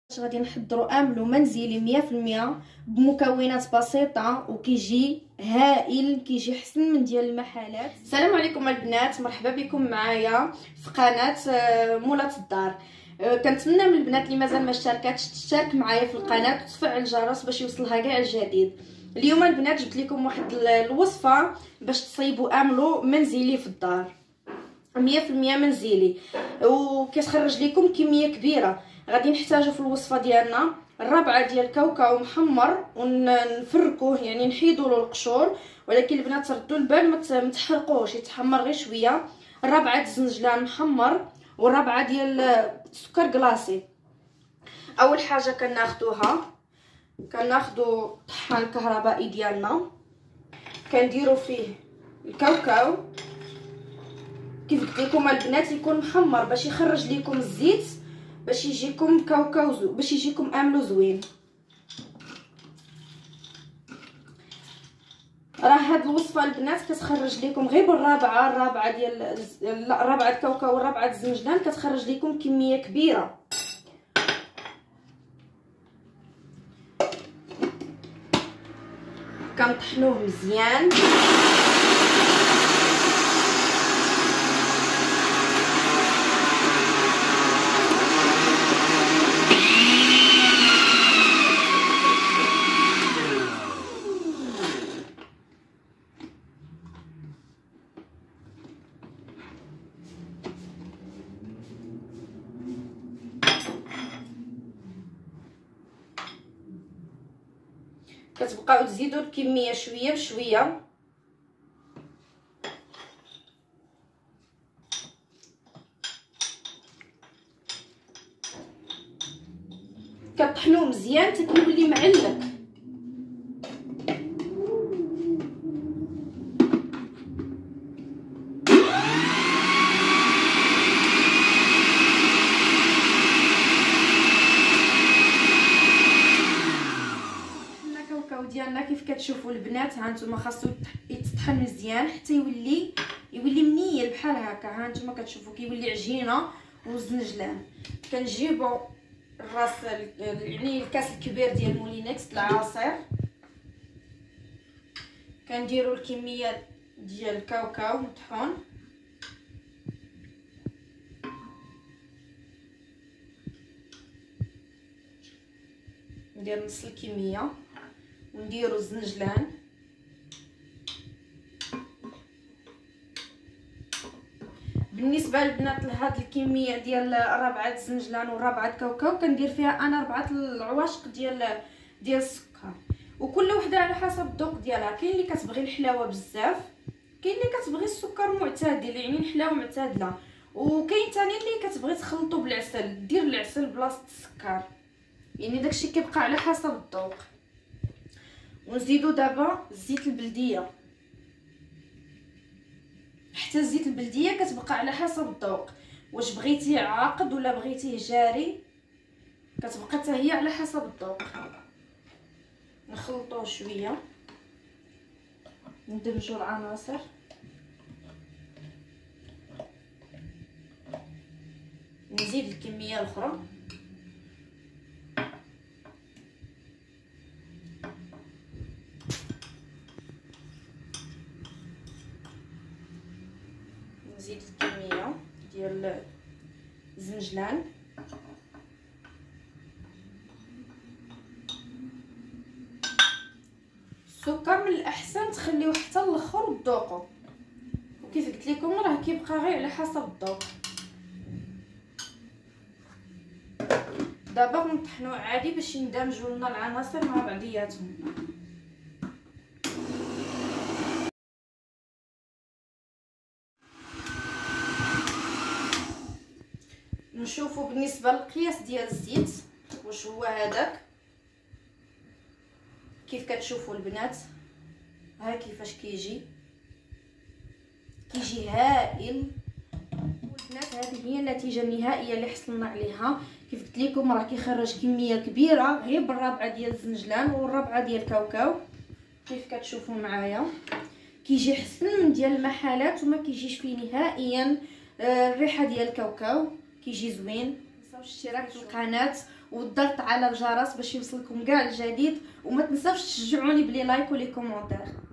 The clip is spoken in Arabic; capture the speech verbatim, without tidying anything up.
غادي نحضروا املو منزلي مية في المية بمكونات بسيطه وكيجي هائل، كيجي حسن من ديال المحلات. السلام عليكم البنات، مرحبا بكم معايا في قناه مولات الدار. كنتمنى من البنات اللي مازال ما اشتركاتش تشترك معايا في القناه وتفعل الجرس باش يوصلها كاع الجديد. اليوم البنات جبت لكم واحد الوصفه باش تصايبوا املو منزلي في الدار مية في المية منزلي وكتخرج لكم كميه كبيره. غادي نحتاجو في الوصفه ديالنا الربعه ديال كاوكاو محمر ونفركوه، يعني نحيدوا له القشور، ولكن البنات ردوا البال ما تحرقوهش، يتحمر غير شويه. الربعه الزنجلان محمر والربعه ديال السكر كلاصي. اول حاجه كناخذوها كناخذوا طحان كهربائي ديالنا، كنديروا فيه الكاوكاو كيف قلت لكم البنات يكون محمر باش يخرج لكم الزيت، باش يجيكم كاوكاو زو باش يجيكم املو زوين. راه هاد الوصفه البنات كتخرج لكم غير بالرابعه الرابعه ديال لا الرابعه الكاوكاو والرابعه الزنجلان كتخرج لكم كميه كبيره. كنطحنوه مزيان كتبقاو تزيدوا الكميه شويه بشويه. كطحنوه مزيان حتى كيولي معلق. ديالنا كيف كتشوفوا البنات، ها نتوما خاصو يتطحن مزيان حتى يولي يولي منيل بحال هكا. ها نتوما كتشوفوا كيولي عجينه وزنجلان. كنجيبوا الراس يعني الكاس الكبير ديال مولينكس العصير، كنديروا الكميه ديال الكاوكاو مطحون، ندير نص الكميه، ونديرو الزنجلان، بالنسبه للبنات لهاد الكميه ديال ربعه الزنجلان وربعه كاوكاو كندير فيها انا ربعه العواشق ديال ديال السكر، وكل وحده على حسب الذوق ديالها. كاين اللي كتبغي الحلاوه بزاف، كاين اللي كتبغي السكر معتدل يعني الحلاوه معتدله، وكاين ثاني اللي كتبغي تخلطو بالعسل، دير العسل بلاصه السكر، يعني داكشي كيبقى على حسب الذوق. ونزيدو دابا الزيت البلديه، حتى الزيت البلديه كتبقى على حسب الذوق، واش بغيتيه عاقد ولا بغيتيه جاري كتبقى حتى هي على حسب الذوق. نخلطوه شويه، ندمجوا العناصر، نزيد الكميه الاخرى، نزيد الكميه ديال الزنجلان، السكر من الاحسن تخليوه حتى الاخر وتذوقوا، وكيف قلت لكم راه كيبقى غير على حسب الذوق. دابا غنطحنوه عادي باش يندمجوا لنا العناصر مع بعضياتهم. نشوفوا بالنسبه للقياس ديال الزيت واش هو هذاك. كيف كتشوفوا البنات ها كيفاش كيجي كيجي هائل. البنات هذه هي النتيجه النهائيه اللي حصلنا عليها. كيف قلت لكم راه كيخرج كميه كبيره غير بالربعه ديال الزنجلان والربعه ديال الكاوكاو. كيف كتشوفوا معايا كيجي حسن من ديال المحلات وما كيجيش فيه نهائيا الريحه ديال الكاوكاو، كيجي زوين. متنساوش الاشتراك في القناه وضغط على الجرس باش يوصلكم كاع الجديد، وما تنساوش تشجعوني بلي لايك ولي كومونتير.